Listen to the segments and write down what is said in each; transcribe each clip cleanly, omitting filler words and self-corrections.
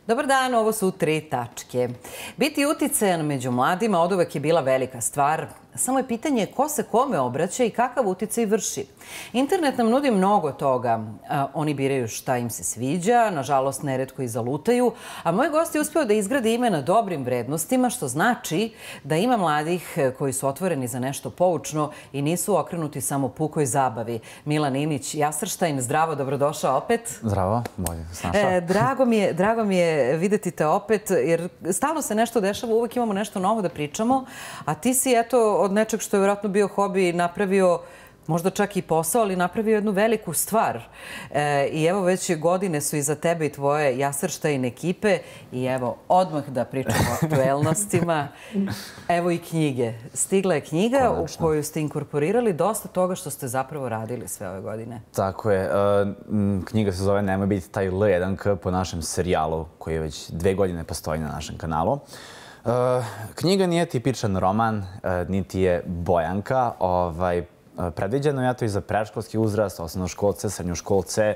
Dobar dan, ovo su 3 tačke. Biti uticajan među mladima oduvek je bila velika stvar. Samo je pitanje ko se kome obraća i kakav uticaj vrši. Internet nam nudi mnogo toga. Oni biraju šta im se sviđa, nažalost neretko i zalutaju, a moj gost je uspeo da izgradi ime na dobrim vrednostima, što znači da ima mladih koji su otvoreni za nešto poučno i nisu okrenuti samo pukoj zabavi. Milan Inić, Jasrštajn, zdravo, dobrodošao opet. Zdravo, bolje se našao. Drago mi je videti te opet, jer stalno se nešto dešava, uvek imamo nešto novo da pričamo, a ti si, eto, od nečeg što je vjerojatno bio hobi napravio možda čak i posao, ali napravio jednu veliku stvar. I evo već godine su iza tebe i tvoje Jasrštajn ekipe i evo odmah da pričamo o aktuelnostima. Evo i knjige. Stigla je knjiga u koju ste inkorporirali dosta toga što ste zapravo radili sve ove godine. Tako je. Knjiga se zove Nemoj biti taj L1K po našem serijalu koji je već 2 godine postoji na našem kanalu. Knjiga nije tipičan roman, niti je bojanka. Predviđeno je to i za predškolski uzrast, osnovnoškolce, srednjoškolce,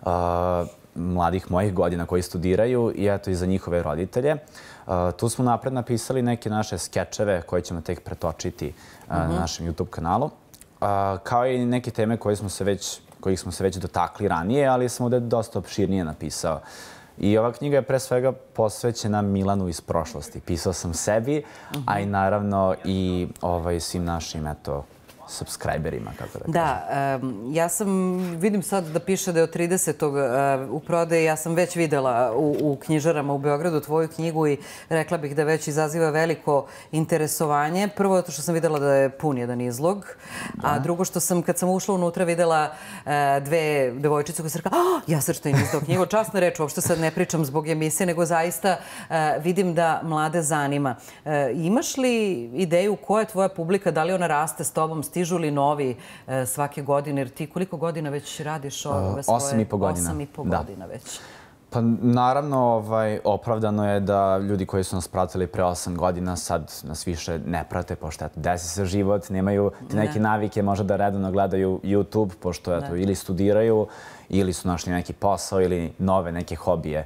mladih mojih godina koji studiraju i eto i za njihove roditelje. Tu smo napred napisali neke naše skečeve koje ćemo tek pretočiti na našem YouTube kanalu. Kao i neke teme kojih smo se već dotakli ranije, ali sam ovdje dosta opširnije napisao. I ova knjiga je pre svega posvećena Milanu iz prošlosti. Pisao sam sebi, a i naravno i svim našim, eto, subscriberima, kako da kažem. Da, ja vidim sad da piše da je od 30. u prodaji. Ja sam već videla u knjižarama u Beogradu tvoju knjigu i rekla bih da već izaziva veliko interesovanje. Prvo, to što sam videla da je pun jedan izlog, a drugo što sam, kad sam ušla unutra, videla 2 devojčice koje su rekla Jasrštajn izdao knjigu. Časna reč, uopšte sad ne pričam zbog emisije, nego zaista vidim da mlade zanima. Imaš li ideju koja je tvoja publika, da li ona raste s tobom, stižu li novi svake godine, jer ti koliko godina već radiš ove svoje? 8,5 godina. 8,5 godina već. Pa naravno, opravdano je da ljudi koji su nas pratili pre 8 godina sad nas više ne prate, pošto desi se život, nemaju ti neke navike možda da redovno gledaju YouTube, pošto ili studiraju, ili su našli neki posao ili nove neke hobije.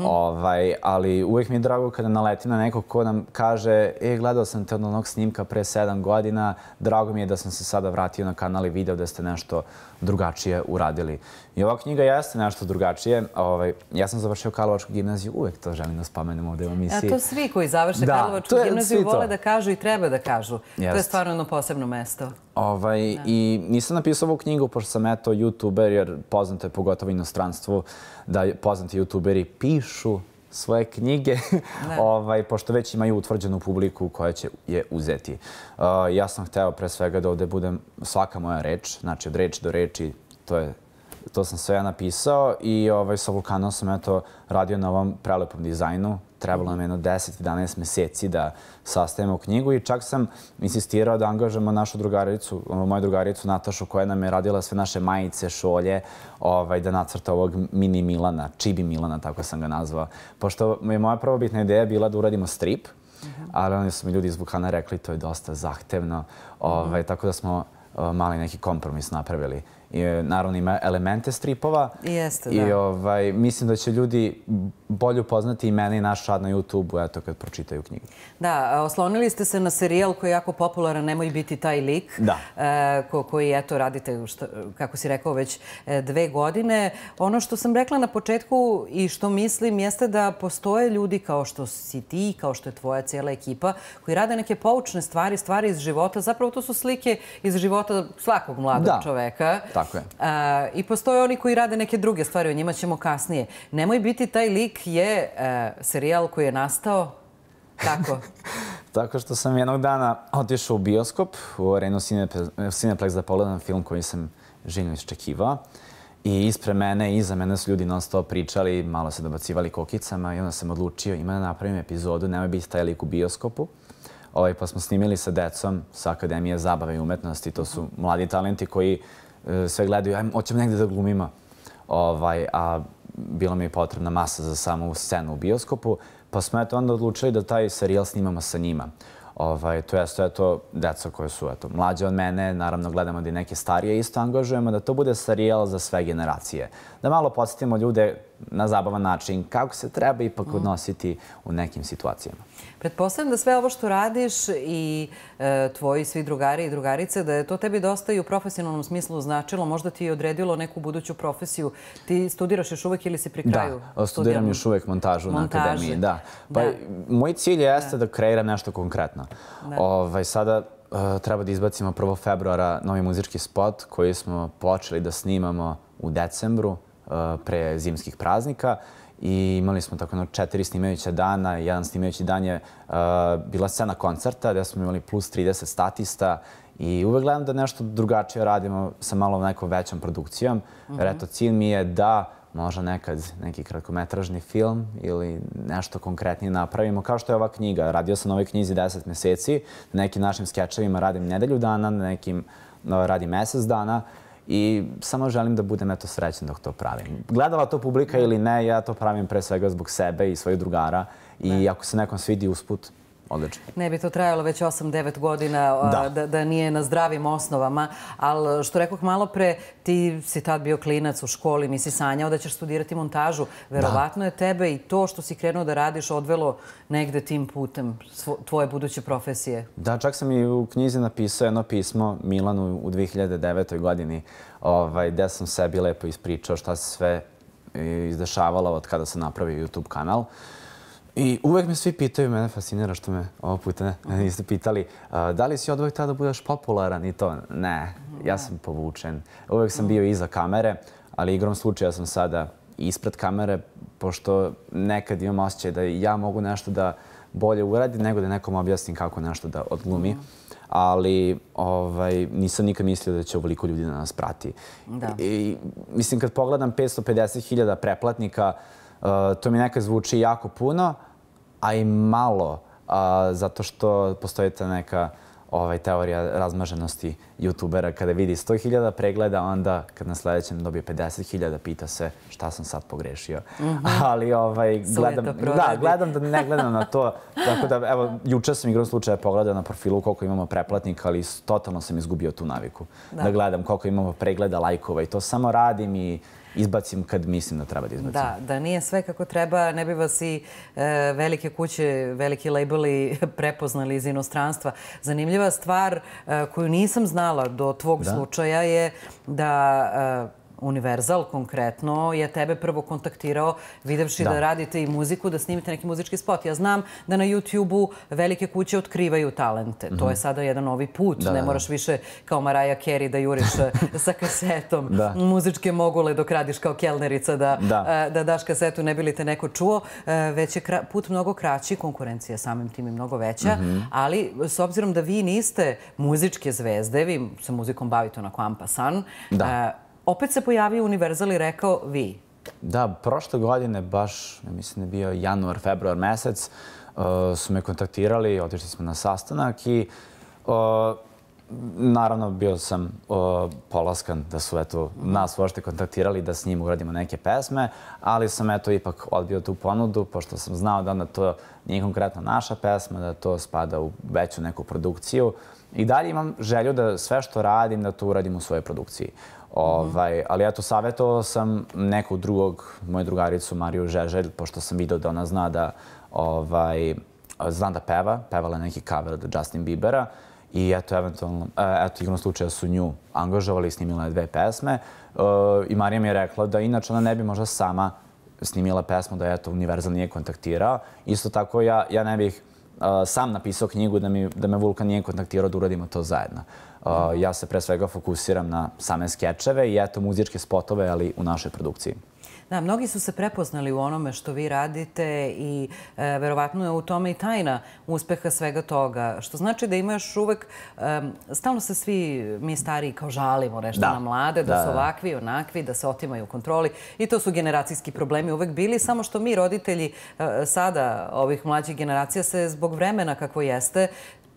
Ali uvijek mi je drago kada naletim na nekog ko nam kaže gledao sam te od onog snimka pre 7 godina, drago mi je da sam se sada vratio na kanal i video da ste nešto drugačije uradili. I ova knjiga jeste nešto drugačije. Ja sam završio Karlovačku gimnaziju, uvijek to želim da spomenemo ovdje u emisiji. To svi koji završe Karlovačku gimnaziju vole da kažu i treba da kažu. To je stvarno jedno posebno mesto. I nisam napisao ovu knjigu pošto sam eto youtuber, jer poznato je pogotovo inostranstvu da poznati youtuberi pišu svoje knjige, pošto već imaju utvrđenu publiku koja će je uzeti. Ja sam hteo pre svega da ovdje budem svaka moja reč, znači od reči do reči, to sam sve ja napisao i sa Vulkanom sam eto radio na ovom prelepom dizajnu. Trebalo nam jedno 10-11 meseci da sastavimo knjigu i čak sam insistirao da angažujemo našu drugaricu, moju drugaricu Natašu, koja nam je radila sve naše majice, šolje, da nacrta ovog mini Milana, Čibi Milana, tako sam ga nazvao. Pošto je moja prvobitna ideja bila da uradimo strip, ali oni su mi ljudi iz Vulkana rekli to je dosta zahtevno, tako da smo mali neki kompromis napravili. Naravno ima elemente stripova i mislim da će ljudi bolje upoznati i mene i naš rad na YouTube-u eto kad pročitaju knjigu. Da, oslonili ste se na serijal koji je jako popularan, Nemoj biti taj lik, koji eto radite, kako si rekao, već 2 godine. Ono što sam rekla na početku i što mislim jeste da postoje ljudi kao što si ti, kao što je tvoja cijela ekipa, koji rade neke poučne stvari, stvari iz života. Zapravo to su slike iz života svakog mladog čoveka. Tako je. I postoje oni koji rade neke druge stvari, o njima ćemo kasnije. Nemoj biti taj lik je serijal koji je nastao tako. Tako što sam jednog dana otišao u bioskop, u Arenu Cineplex da pogledam film koji sam željno iščekivao. I ispred mene i iza mene su ljudi non stop pričali, malo se dobacivali kokicama i onda sam odlučio ima da napravim epizodu Nemoj biti taj lik u bioskopu. Pa smo snimili sa decom sa Akademije zabave i umetnosti. To su mladi talenti koji sve gledaju, hoćemo negdje da glumimo. A bila mi je potrebna masa za samu scenu u bioskopu, pa smo onda odlučili da taj serijal snimamo sa njima. To je to deca koje su mlađe od mene, naravno gledamo da i neke starije isto angažujemo, da to bude serijal za sve generacije. Da malo podsjetimo ljude na zabavan način kako se treba ipak odnositi u nekim situacijama. Pretpostavljam da sve ovo što radiš i tvoji svi drugari i drugarice, da je to tebi dosta i u profesionalnom smislu značilo, možda ti je odredilo neku buduću profesiju. Ti studiraš još uvek ili si pri kraju? Da, studiram još uvek montažu na akademiji. Da. Pa moj cilj jeste da kreiram nešto konkretno. Sada treba da izbacimo 1. februara novi muzički spot koji smo počeli da snimamo u decembru pre zimskih praznika. I imali smo tako 4 snimajuća dana. Jedan snimajući dan je bila scena koncerta gde smo imali plus 30 statista i uvek gledam da nešto drugačije radimo sa malo nekom većom produkcijom. Jer eto, cilj mi je da možda nekad neki kratkometražni film ili nešto konkretnije napravimo. Kao što je ova knjiga. Radio sam na ovoj knjizi 10 meseci. Na nekim našim skečevima radim nedelju dana, na nekim radim mesec dana. I samo želim da budem srećan dok to pravim. Gledala to publika ili ne, ja to pravim pre svega zbog sebe i svojih drugara. I ako se nekom svidi usput, odlično. Ne bi to trajalo već 8-9 godina da nije na zdravim osnovama. Ali što rekoh malo pre, ti si tad bio klinac u školi, nisi sanjao da ćeš studirati montažu. Verovatno je tebe i to što si krenuo da radiš odvelo negde tim putem tvoje buduće profesije. Da, čak sam i u knjizi napisao jedno pismo Milanu u 2009. godini gde sam sebi lepo ispričao šta se sve izdešavalo od kada sam napravio YouTube kanal. I uvek me svi pitaju, mene fascinira što me ovog puta niste pitali, da li si odvojk tada da budeš popularan i to? Ne, ja sam povučen. Uvek sam bio iza kamere, ali igrom slučaja sam sada ispred kamere, pošto nekad imam osjećaj da ja mogu nešto da bolje uradim nego da nekom objasnim kako nešto da odglumi. Ali nisam nikad mislio da će ovoliko ljudi da nas prati. Mislim, kad pogledam 550.000 pretplatnika, to mi nekad zvuči jako puno, a i malo, zato što postoji ta neka teorija razmaženosti youtubera. Kada vidi 100.000 pregleda, onda kad na sledećem dobije 50.000, pita se šta sam sad pogrešio. Ali gledam da ne gledam na to. Tako da, evo, juče sam igrom slučaja pogledao na profilu koliko imamo pretplatnika, ali totalno sam izgubio tu naviku. Da gledam koliko imamo pregleda, lajkova i to samo radim i izbacim kad mislim da treba da izbacim. Da nije sve kako treba, ne bi vas i velike kuće, veliki labeli prepoznali iz inostranstva. Zanimljiva stvar koju nisam znala do tvog slučaja je da Univerzal konkretno je tebe prvo kontaktirao videvši da radite i muziku, da snimite neki muzički spot. Ja znam da na YouTube-u velike kuće otkrivaju talente. To je sada jedan novi put. Ne moraš više kao Mariah Carey da juriš sa kasetom muzičke mogule dok radiš kao kelnerica da daš kasetu ne bi li te neko čuo. Već je put mnogo kraći, konkurencija samim tim i mnogo veća. Ali s obzirom da vi niste muzičke zvezde, vi se muzikom bavite onako ampasan, opet se pojavio Univerzal i rekao vi. Da, prošle godine, baš, mislim da je bio januar, februar mesec, su me kontaktirali, otišli smo na sastanak i naravno bio sam polaskan da su nas uopšte kontaktirali da s njim uradimo neke pesme, ali sam ipak odbio tu ponudu, pošto sam znao da onda to nije konkretno naša pesma, da to spada u veću neku produkciju. I dalje imam želju da sve što radim, da to uradim u svojoj produkciji. Ali eto, savjetovao sam nekog drugog, moju drugaricu Mariju Žeželj, pošto sam vidio da ona zna da peva. Pevala je neki cover od Justin Biebera. I eto, igrom slučaja su nju angažovali i snimila je 2 pesme. I Marija mi je rekla da inače ona ne bi možda sama snimila pesmu, da je Univerzal nije kontaktirao. Isto tako ja ne bih sam napisao knjigu da me Vulkan nije kontaktirao da uradimo to zajedno. Ja se pre svega fokusiram na same skečeve i muzičke spotove, ali u našoj produkciji. Da, mnogi su se prepoznali u onome što vi radite i verovatno je u tome i tajna uspeha svega toga. Što znači da imaš uvek, stalno se svi mi stariji kao žalimo nešto na mlade, da su ovakvi, onakvi, da se otimaju u kontroli. I to su generacijski problemi uvek bili, samo što mi roditelji sada ovih mlađih generacija se zbog vremena kako jeste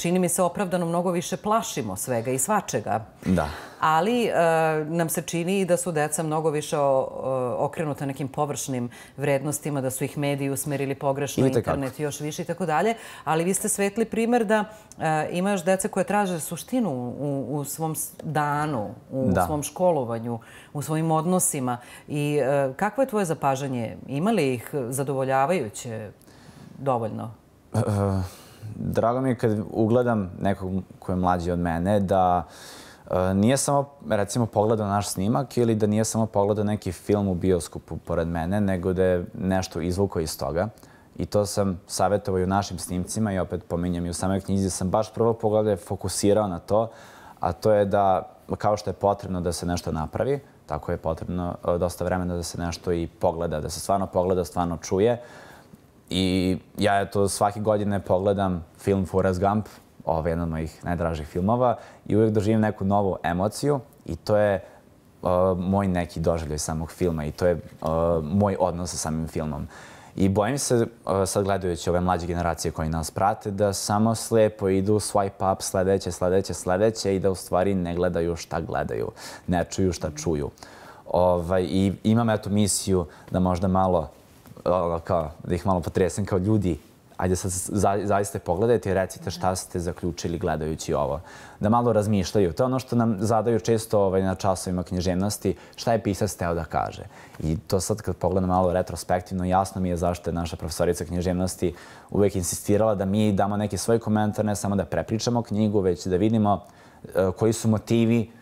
čini mi se opravdano mnogo više plašimo svega i svačega. Da. Ali nam se čini da su deca mnogo više okrenuta nekim površnim vrednostima, da su ih mediji usmerili pogrešno, internet još više i tako dalje. Ali vi ste svetli primer da ima još deca koje traže suštinu u svom danu, u svom školovanju, u svojim odnosima. I kakvo je tvoje zapažanje? Ima li ih zadovoljavajuće dovoljno? Drago mi je kad ugledam nekog ko je mlađi od mene da nije samo, recimo, pogledao naš snimak ili da nije samo pogledao neki film u bioskopu pored mene, nego da je nešto izvukao iz toga. I to sam savjetovao i u našim snimcima i opet pominjem i u samoj knjizi sam baš prvo pogledao fokusirao na to, a to je da, kao što je potrebno da se nešto napravi, tako je potrebno dosta vremena da se nešto i pogleda, da se stvarno pogleda, stvarno čuje. I ja svake godine pogledam film Forrest Gump, jedan od mojih najdražih filmova, i uvijek doživim neku novu emociju i to je moj neki doživljaj samog filma i to je moj odnos sa samim filmom. I bojim se, sad gledajući ove mlađe generacije koji nas prate, da samo slepo idu swipe up, sledeće i da u stvari ne gledaju šta gledaju, ne čuju šta čuju. I imam misiju da možda malo, da ih malo potresem kao ljudi. Ajde sad zaista pogledajte i recite šta ste zaključili gledajući ovo. Da malo razmišljaju. To je ono što nam zadaju često na časovima književnosti, šta je pisac hteo da kaže. I to sad kad pogledam malo retrospektivno, jasno mi je zašto je naša profesorica književnosti uvek insistirala da mi damo neki svoj komentar, ne samo da prepričamo knjigu, već da vidimo koji su motivi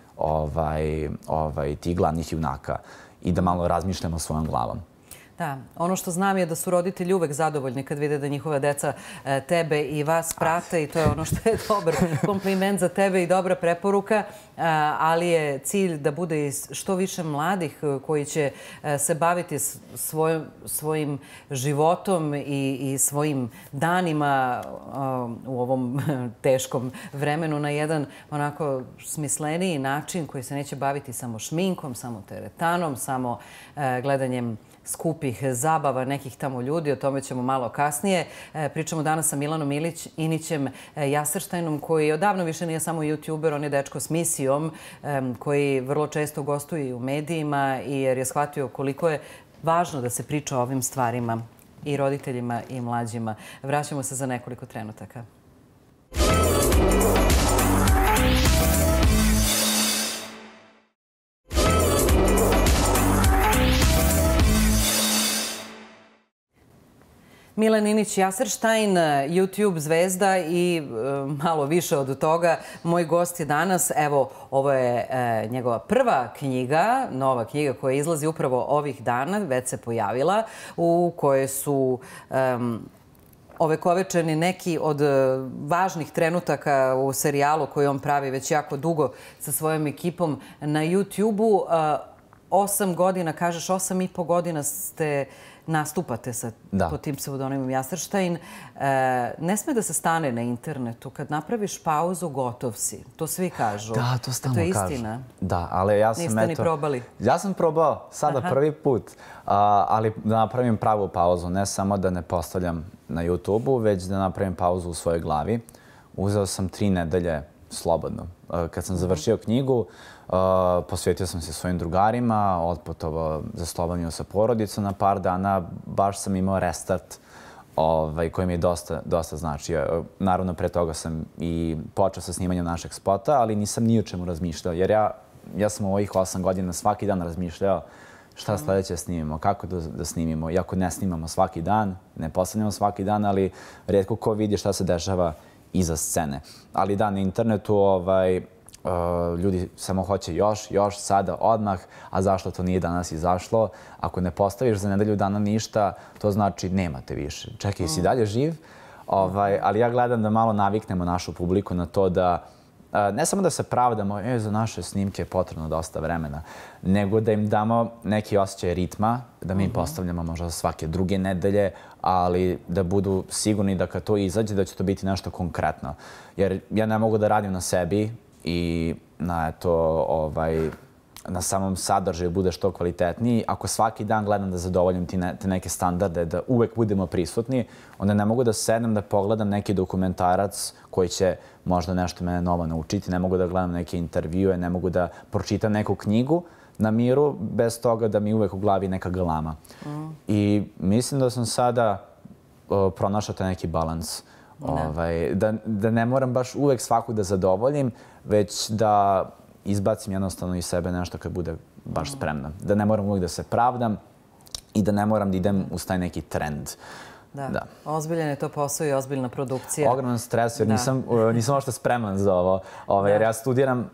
tih glavnih junaka i da malo razmišljamo svojom glavom. Da, ono što znam je da su roditelji uvek zadovoljni kad vide da njihova deca tebe i vas prate i to je ono što je dobar kompliment za tebe i dobra preporuka, ali je cilj da bude i što više mladih koji će se baviti svojim životom i svojim danima u ovom teškom vremenu na jedan onako smisleniji način koji se neće baviti samo šminkom, samo teretanom, samo gledanjem skupih zabava nekih tamo ljudi, o tome ćemo malo kasnije. Pričamo danas sa Milanom Inićem Jaserštajnom, koji odavno više nije samo youtuber, on je dečko s misijom, koji vrlo često gostuje u medijima i jer je shvatio koliko je važno da se priča o ovim stvarima i roditeljima i mlađima. Vraćamo se za nekoliko trenutaka. Milan Inić Jaserštajn, YouTube zvezda i malo više od toga. Moj gost je danas, evo, ovo je njegova prva knjiga, nova knjiga koja izlazi upravo ovih dana, već se pojavila, u kojoj su ovekovečeni neki od važnih trenutaka u serijalu koji on pravi već jako dugo sa svojom ekipom na YouTube-u. 8 godina, kažeš 8,5 godina nastupate pod tim pseudonimom Jaserštajn. Ne sme da se stane na internetu. Kad napraviš pauzu, gotov si. To svi kažu. Da, to stalno kažu. To je istina. Da, ali ja sam Niste ni probali. Ja sam probao sada prvi put, ali da napravim pravu pauzu. Ne samo da ne postavljam na YouTube-u, već da napravim pauzu u svojoj glavi. Uzeo sam 3 nedelje slobodno. Kad sam završio knjigu, posvetio sam se svojim drugarima, otputovao za Sloveniju sa porodicom na par dana. Baš sam imao restart koji mi je dosta značio. Naravno, pre toga sam i počeo sa snimanjem našeg spota, ali nisam ni o čemu razmišljao. Jer ja sam u ovih 8 godina svaki dan razmišljao šta sledeće snimimo, kako da snimimo. Iako ne snimamo svaki dan, ne postavljamo svaki dan, ali rijetko ko vidi šta se dešava iza scene. Ali da, na internetu ljudi samo hoće još, sada, odmah, a zašto to nije danas izašlo? Ako ne postaviš za nedelju dana ništa, to znači nemate više. Čekaj, si dalje živ? Ali ja gledam da malo naviknemo našu publiku na to da ne samo da se pravdamo, za naše snimke je potrebno dosta vremena, nego da im damo neki osjećaj ritma, da mi postavljamo možda svake druge nedelje, ali da budu sigurni da kad to izađe, da će to biti nešto konkretno. Jer ja ne mogu da radim na sebi i na na samom sadržaju bude što kvalitetniji. Ako svaki dan gledam da zadovoljim te neke standarde, da uvek budemo prisutni, onda ne mogu da sednem da pogledam neki dokumentarac koji će možda nešto mene novo naučiti, ne mogu da gledam neke intervjue, ne mogu da pročitam neku knjigu na miru bez toga da mi uvek u glavi neka galama. I mislim da sam sada pronašao taj neki balans. Da ne moram baš uvek svaku da zadovoljim, već da izbacim jednostavno iz sebe nešto kad bude baš spremna. Da ne moram uvijek da se pravdam i da ne moram da idem uz taj neki trend. Da. Ozbiljan je to posao i ozbiljna produkcija. Ogroman stres jer nisam uopšte spreman za ovo. Jer ja studiram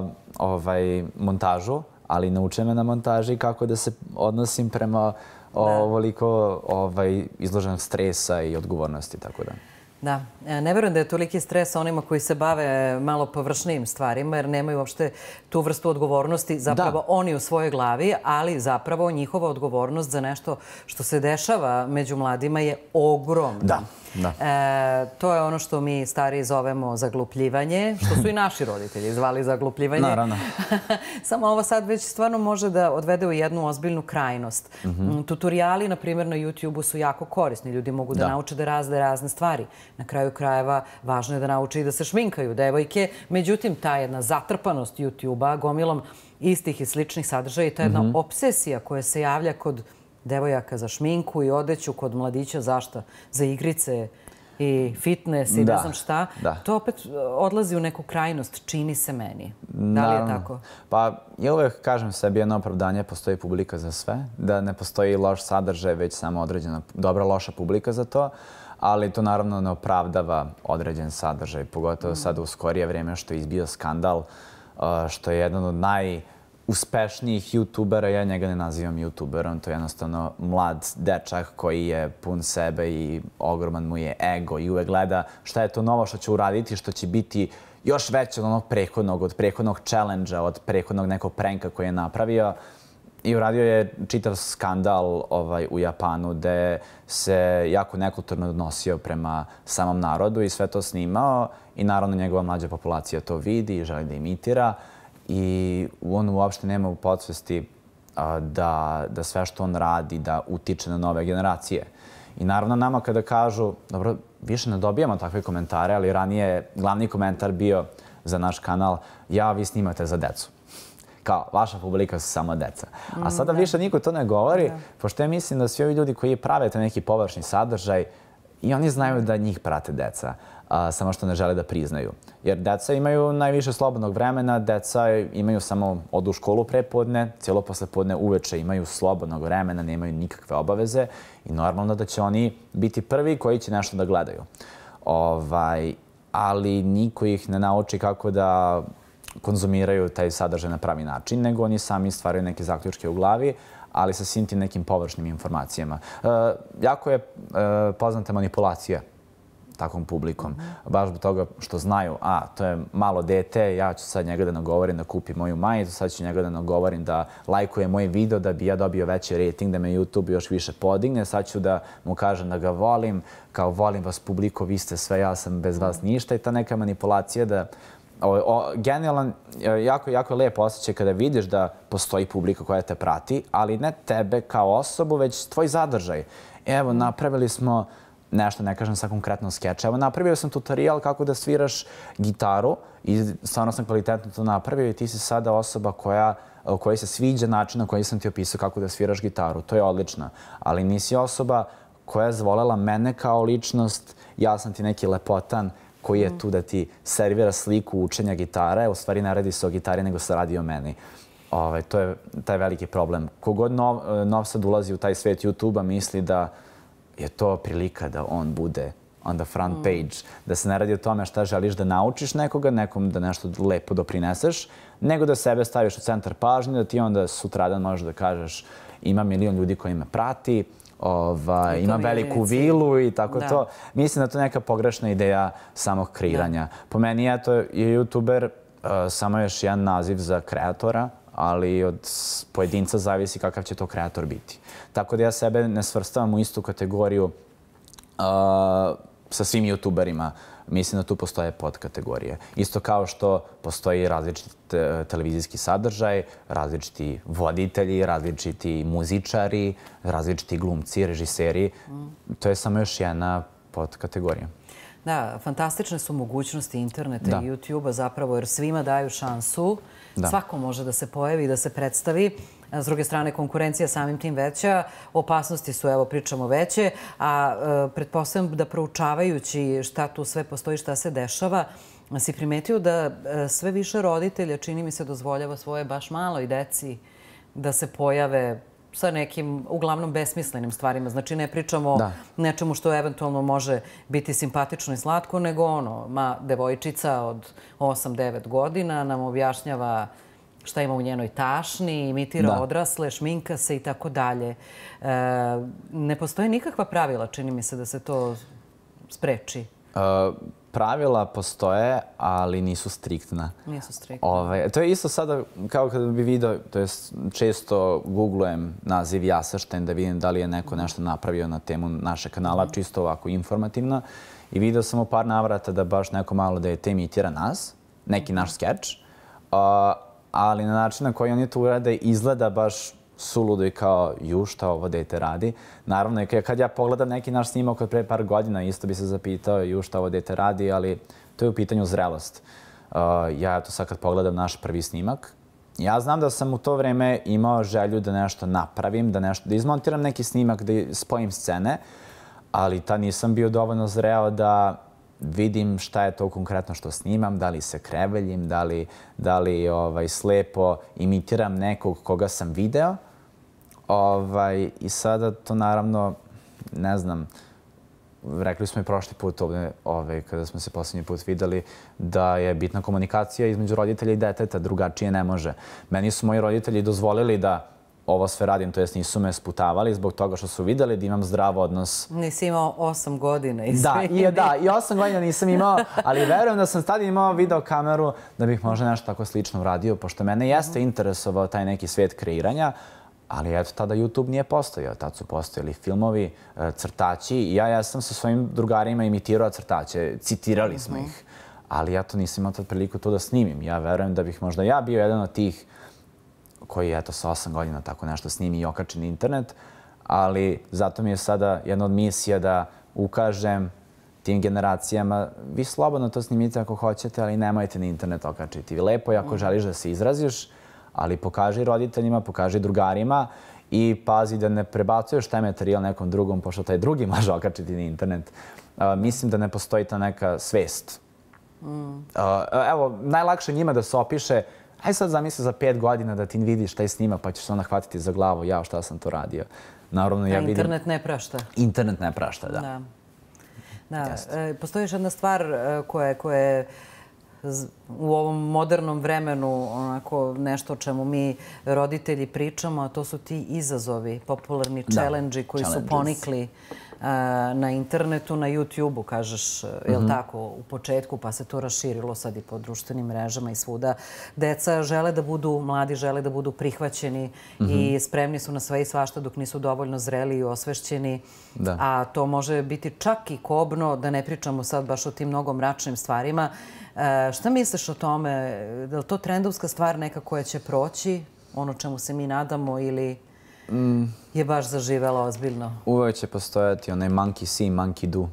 montažu, ali naučujem me na montaži kako da se odnosim prema ovoliko izloženog stresa i odgovornosti, tako da. Da. Ne verujem da je toliki stres onima koji se bave malo površnijim stvarima, jer nemaju uopšte tu vrstu odgovornosti, zapravo oni u svojoj glavi, ali zapravo njihova odgovornost za nešto što se dešava među mladima je ogromna. To je ono što mi stariji zovemo zaglupljivanje, što su i naši roditelji zvali zaglupljivanje. Naravno. Samo ovo sad već stvarno može da odvede u jednu ozbiljnu krajnost. Tutoriali, na primjer, na YouTube-u su jako korisni. Ljudi mogu da nauče da razde razne stvari. Na kraju krajeva, važno je da nauče i da se šminkaju devojke. Međutim, ta jedna zatrpanost YouTube-a gomilom istih i sličnih sadržaja i ta jedna obsesija koja se javlja kod devojaka za šminku i odeću, kod mladića zašta, za igrice i fitness i ne znam šta, to opet odlazi u neku krajnost, čini se meni. Da li je tako? Pa ja uvek kažem sebi jedno opravdanje, postoji publika za sve, da ne postoji loš sadržaj, već samo određena dobra, loša publika za to, ali to naravno ne opravdava određen sadržaj, pogotovo sad u skorije vrijeme što je izbio skandal, što je jedan od najuspešnijih youtubera, ja njega ne nazivam youtuberom, to je jednostavno mlad dečak koji je pun sebe i ogroman mu je ego i uvek gleda šta je to novo što će uraditi, što će biti još veće od onog prethodnog, od prethodnog challenge-a, od prethodnog nekog pranka koji je napravio. I uradio je čitav skandal u Japanu gde se jako nekulturno odnosio prema samom narodu i sve to snimao i naravno njegova mlađa populacija to vidi i želi da imitira i on uopšte nema u podsvesti da sve što on radi da utiče na nove generacije. I naravno nama kada kažu, dobro, više ne dobijamo takve komentare, ali ranije je glavni komentar bio za naš kanal, vi snimate za decu. Kao, vaša publika su samo deca. A sada više niko to ne govori, pošto ja mislim da svi ovi ljudi koji prave taj neki površni sadržaj i oni znaju da njih prate deca, samo što ne žele da priznaju. Jer deca imaju najviše slobodnog vremena, deca imaju samo odu u školu prepodne, cijelo poslepodne uveče imaju slobodnog vremena, nemaju nikakve obaveze i normalno da će oni biti prvi koji će nešto da gledaju. Ali niko ih ne nauči kako da konzumiraju taj sadržaj na pravi način, nego oni sami stvaraju neke zaključke u glavi, ali sa svim tim nekim površnim informacijama. Jako je poznata manipulacija takvom publikom. Baš zbog toga što znaju, to je malo dete, ja ću sad njega da nagovorim da kupi moju majicu, sad ću njega da nagovorim da lajkuje moj video da bi ja dobio veći rating, da me YouTube još više podigne, sad ću da mu kažem da ga volim, kao volim vas publiko, vi ste sve, ja sam bez vas ništa i ta neka manipulacija da genijalan, jako je lijep osjećaj kada vidiš da postoji publika koja te prati, ali ne tebe kao osobu, već tvoj zadržaj. Evo, napravili smo nešto, ne kažem sad konkretno skeč. Evo, napravio sam tutorial kako da sviraš gitaru i stvarno sam kvalitetno to napravio i ti si sada osoba koja se sviđa način na koji sam ti opisao kako da sviraš gitaru. To je odlično. Ali nisi osoba koja je zvolela mene kao ličnost, ja sam ti neki lepotan koji je tu da ti servira sliku učenja gitare. U stvari ne radi se o gitari, nego se radi o meni. To je taj veliki problem. Kogod nov sad ulazi u taj svijet YouTube-a misli da je to prilika da on bude on the front page, da se ne radi o tome šta želiš da naučiš nekoga, nekom da nešto lepo doprineseš, nego da sebe staviš u centar pažnje, da ti onda sutradan možeš da kažeš ima milion ljudi koji me prati, ima veliku vilu i tako to. Mislim da to je neka pogrešna ideja samog kreiranja. Po meni je YouTuber samo još jedan naziv za kreatora, ali od pojedinca zavisi kakav će to kreator biti. Tako da ja sebe ne svrstavam u istu kategoriju sa svim youtuberima, mislim da tu postoje podkategorije. Isto kao što postoji različiti televizijski sadržaj, različiti voditelji, različiti muzičari, različiti glumci, režiseri. To je samo još jedna podkategorija. Da, fantastične su mogućnosti interneta i YouTube-a zapravo, jer svima daju šansu. Svako može da se pojavi i da se predstavi. S druge strane, konkurencija samim tim veća, opasnosti su, evo, pričamo veće, a pretpostavljam da proučavajući šta tu sve postoji, šta se dešava, si primetio da sve više roditelja, čini mi se, dozvoljava svoje baš maloj deci da se pojave sa nekim, uglavnom, besmislenim stvarima. Znači, ne pričamo o nečemu što eventualno može biti simpatično i slatko, nego devojčica od 8-9 godina nam objašnjava šta ima u njenoj tašni, imitira odrasle, šminka se i tako dalje. Ne postoje nikakva pravila, čini mi se, da se to spreči. Pravila postoje, ali nisu striktna. Nisu striktna. To je isto sada kao kada bi vidio, to je često googlujem naziv Jasašten da vidim da li je neko nešto napravio na temu našeg kanala, čisto ovako informativno. I vidio sam u par navrata da baš neko malo dete imitira nas, neki naš skeč, ali na način na koji oni to urade izgleda baš suludo i kao, šta ovo dete radi. Naravno, kad ja pogledam neki naš snimak od pre par godina, isto bi se zapitao šta ovo dete radi, ali to je u pitanju zrelost. Ja to sad kad pogledam naš prvi snimak, ja znam da sam u to vreme imao želju da nešto napravim, da izmontiram neki snimak, da spojim scene, ali tad nisam bio dovoljno zreo da vidim šta je to konkretno što snimam, da li se kreveljim, da li slepo imitiram nekog koga sam video. I sada to naravno, ne znam, rekli smo i prošli put ovdje, kada smo se posljednji put videli, da je bitna komunikacija između roditelja i deteta, drugačije ne može. Meni su moji roditelji dozvolili da ovo sve radim, to jest nisu me sputavali zbog toga što su videli da imam zdrav odnos. Nisi imao 8 godina. Da, i 8 godina nisam imao, ali verujem da sam tad imao video kameru da bih možda nešto tako slično uradio, pošto mene jeste interesovao taj neki svijet kreiranja, ali eto, tada YouTube nije postojao. Tad su postojali filmovi, crtači i ja sam sa svojim drugarima imitirao crtače, citirali smo ih, ali eto, nisam imao tad priliku to da snimim. Ja verujem da bih možda ja bio jedan od tih koji, eto, sa 8 godina tako nešto snimi i okači na internet, ali zato mi je sada jedna od misija da ukažem tim generacijama, vi slobodno to snimite ako hoćete, ali nemojte na internet okačiti. Lepo je ako želiš da se izraziš, ali pokaži roditeljima, pokaži drugarima i pazi da ne prebacuješ taj materijal nekom drugom, pošto taj drugi može okačiti na internet. Mislim da ne postoji ta neka svest. Evo, najlakše njima da se opiše, hajde sad zamisli za 5 godina da ti vidiš taj snimak pa ćeš onda hvatiti za glavu, ja šta sam to radio. Naravno, ja vidim... Internet ne prašta. Internet ne prašta, da. Da. Postoji još jedna stvar koja je u ovom modernom vremenu onako nešto o čemu mi roditelji pričamo, a to su ti izazovi, popularni challenge-i koji su ponikli na internetu, na YouTube-u, kažeš, je li tako, u početku, pa se to raširilo sad i po društvenim mrežama i svuda. Deca žele da budu, mladi žele da budu prihvaćeni i spremni su na sve i svašta dok nisu dovoljno zreli i osvešćeni. A to može biti čak i kobno, da ne pričamo sad baš o tim mnogo mračnim stvarima. Šta misliš o tome? Je li to trendovska stvar neka koja će proći, ono čemu se mi nadamo, ili je baš zaživela ozbiljno? Uvijek će postojati onaj monkey see, monkey do.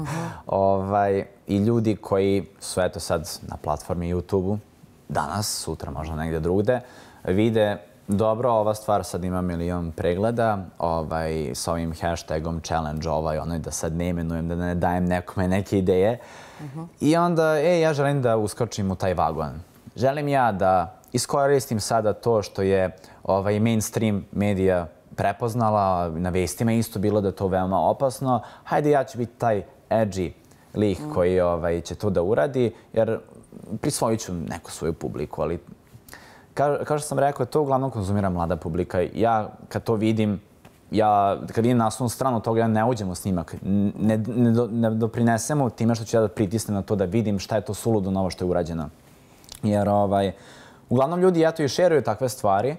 I ljudi koji su eto sad na platformi YouTube-u, danas, sutra možda negdje drugde, vide dobro, ova stvar sad ima 1.000.000 pregleda s ovim hashtagom challenge onaj da sad ne imenujem, da ne dajem nekome neke ideje. I onda, ja želim da uskočim u taj vagon. Želim ja da iskoristim sada to što je mainstream medija prepoznala, na vestima isto bilo da je to veoma opasno. Hajde, ja ću biti taj edgy lik koji će to da uradi, jer prisvojit ću neku svoju publiku, ali kao što sam rekao, to uglavnom konzumira mlada publika. Ja kad to vidim, kad vidim naslovnu stranu toga, ja ne uđem u snimak. Ne doprinesemo time što ću ja da pritisnem na to da vidim šta je to suludo novo što je urađeno. Jer uglavnom ljudi eto i šeruju takve stvari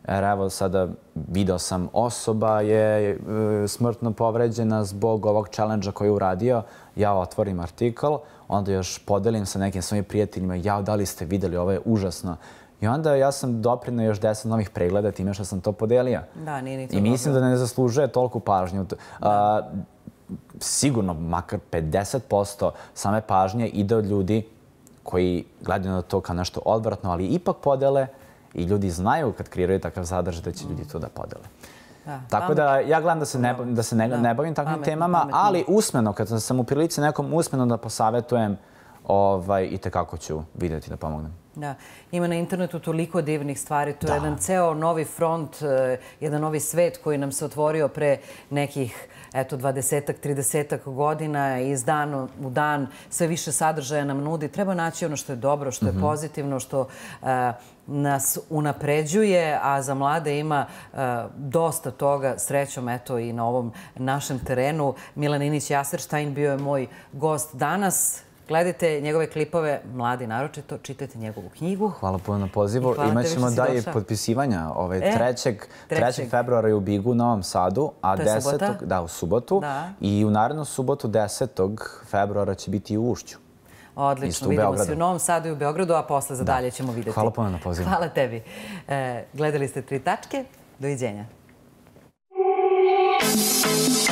jer evo sada video sam osoba je smrtno povređena zbog ovog challenge-a koji je uradio. Ja otvorim artikl, onda još podelim sa nekim svojim prijateljima, jao, da li ste videli, ovo je užasno. I onda ja sam doprinao još 10 novih pregleda time što sam to podelio. Da, nije ni to I mislim da ne zaslužuje toliko pažnju. Sigurno, makar 50% same pažnje ide od ljudi koji gledaju na to kao nešto odvratno, ali ipak podele i ljudi znaju kad kreiraju takav sadržaj da će ljudi to da podele. Tako da ja gledam da se ne bavim takvim temama, ali usmeno, kad sam u prilici nekom usmeno da posavetujem, i tekako ću vidjeti da pomognem. Da, ima na internetu toliko divnih stvari. To je jedan ceo novi front, jedan novi svet koji nam se otvorio pre nekih 20-ak, 30-ak godina i iz dana u dan sve više sadržaja nam nudi. Treba naći ono što je dobro, što je pozitivno, što nas unapređuje, a za mlade ima dosta toga. Srećom, eto, i na ovom našem terenu. Milan Inić-Jaserštajn bio je moj gost danas. Gledajte njegove klipove, mladi naročito, čitajte njegovu knjigu. Hvala puno na pozivu. Imaćemo da i potpisivanja. 3. februara je u Bigu u Novom Sadu, a 10. da, u subotu. I u narednu subotu 10. februara će biti i u Ušću. Odlično, vidimo se u Novom Sadu i u Beogradu, a posle za dalje ćemo vidjeti. Hvala puno na pozivu. Hvala tebi. Gledali ste 3 tačke. Doviđenja.